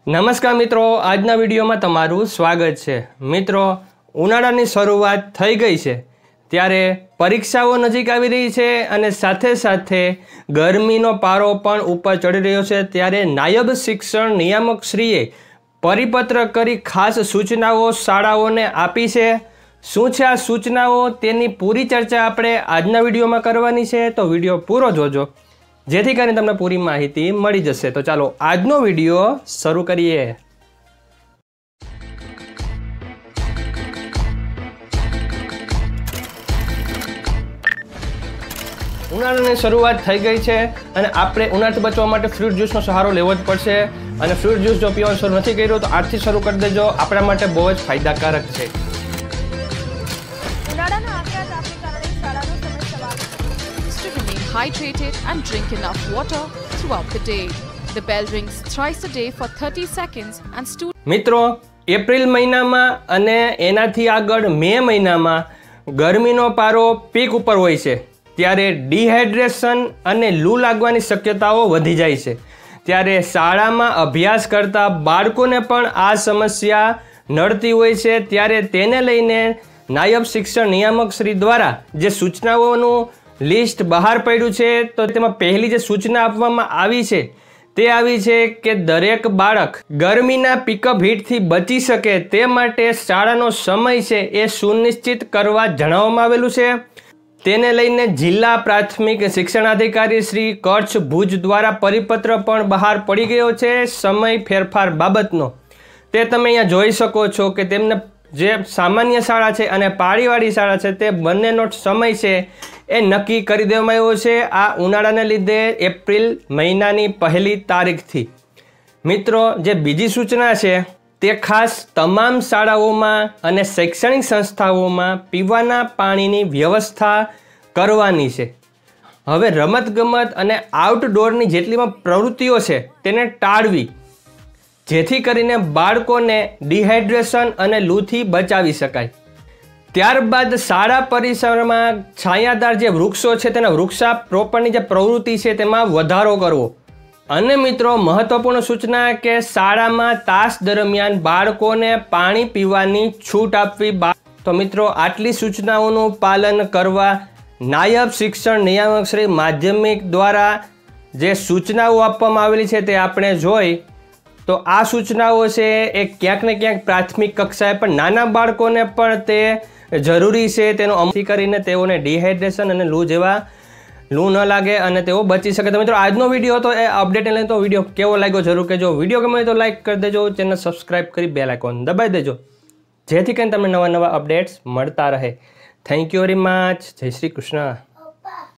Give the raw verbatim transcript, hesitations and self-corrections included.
નમસ્કાર મિત્રો, આજના વિડીયોમાં તમારું સ્વાગત છે। મિત્રો, ઉનાળાની શરૂઆત થઈ ગઈ છે ત્યારે પરીક્ષાઓ નજીક આવી રહી છે અને સાથે સાથે ગરમીનો પારો પણ ઉપર ચડી રહ્યો છે। ત્યારે નાયબ શિક્ષણ નિયામક શ્રીએ પરિપત્ર કરી ખાસ સૂચનાઓ શાળાઓને આપી છે। શું છે આ સૂચનાઓ તેની પૂરી ચર્ચા આપણે આજના વિડીયોમાં કરવાની છે, તો વિડીયો પૂરો જોજો જેથી કરીને તમને પૂરી માહિતી મળી જશે। તો ચાલો આજનો વિડીયો શરૂ કરીએ। ઉનાળાની શરૂઆત થઈ ગઈ છે અને આપણે ઉનાળાથી બચવા માટે ફ્રૂટ જ્યુસનો સહારો લેવો જ પડશે અને ફ્રૂટ જ્યુસ જો પીવાનું શરૂ નથી કર્યું તો આજથી શરૂ કરી દેજો, આપણા માટે બહુ જ ફાયદાકારક છે। Hydrated and drink enough water throughout the day. The bell rings thrice a day for thirty seconds and students મિત્રો, એપ્રિલ મહિનામાં અને એનાથી આગળ મે મહિનામાં ગરમીનો પારો પીક ઉપર હોય છે ત્યારે ડિહાઇડ્રેશન અને લૂ લાગવાની શક્યતાઓ વધી જાય છે। ત્યારે શાળામાં અભ્યાસ કરતા બાળકોને પણ આ સમસ્યા નડતી હોય છે। ત્યારે તેને લઈને નાયબ શિક્ષણ નિયામક શ્રી દ્વારા જે સૂચનાઓનું લિસ્ટ બહાર પડ્યું છે તો તેમાં પહેલી જે સૂચના આપવામાં આવી છે તે આવી છે કે દરેક બાળક ગરમીના પિકઅપ હીટથી બચી શકે તે માટે શાળાનો સમય છે એ સુનિશ્ચિત કરવા જણાવવામાં આવેલું છે। તેને લઈને જિલ્લા પ્રાથમિક શિક્ષણાધિકારી શ્રી કચ્છ ભુજ દ્વારા પરિપત્ર પણ બહાર પડી ગયો છે સમય ફેરફાર બાબતનો। તે તમે અહીંયા જોઈ શકો છો કે તેમને જે સામાન્ય શાળા છે અને પાળીવાળી શાળા છે તે બંનેનો સમય છે એ નક્કી કરી દેવામાં આવ્યો છે આ ઉનાળાને લીધે એપ્રિલ મહિનાની પહેલી તારીખથી। મિત્રો, જે બીજી સૂચના છે તે ખાસ તમામ શાળાઓમાં અને શૈક્ષણિક સંસ્થાઓમાં પીવાના પાણીની વ્યવસ્થા કરવાની છે। હવે રમતગમત અને આઉટડોરની જેટલી પણ પ્રવૃત્તિઓ છે તેને ટાળવી જેથી કરીને બાળકોને ડિહાઇડ્રેશન અને લૂથી બચાવી શકાય। ત્યારબાદ શાળા પરિસરમાં છાયાદાર જે વૃક્ષો છે તેના વૃક્ષારોપણની જે પ્રવૃત્તિ છે તેમાં વધારો કરવો। અને મિત્રો, મહત્વપૂર્ણ સૂચના કે શાળામાં તાસ દરમિયાન બાળકોને પાણી પીવાની છૂટ આપવી। તો મિત્રો, આટલી સૂચનાઓનું પાલન કરવા નાયબ શિક્ષણ નિયામક શ્રી માધ્યમિક દ્વારા જે સૂચનાઓ આપવામાં આવેલી છે તે આપણે જોઈ તો આ સૂચનાઓ છે એ ક્યાંક ને ક્યાંક પ્રાથમિક કક્ષાએ પણ નાના બાળકોને પણ તે જરૂરી છે, તેનો અમલ કરીને તેઓને ડિહાઇડ્રેશન અને લૂ જેવા લૂ ન લાગે અને તેઓ બચી શકે। તો મિત્રો, આજનો વિડીયો હતો એ અપડેટ લઈને તો વિડીયો કેવો લાગ્યો જરૂર કહેજો। વિડીયો ગમે તો લાઇક કરી દેજો, ચેનલ સબસ્ક્રાઇબ કરી બેલ આઇકોન દબાવી દેજો જેથી કરીને તમને નવા નવા અપડેટ્સ મળતા રહે। Thank you very much. જય શ્રી કૃષ્ણ।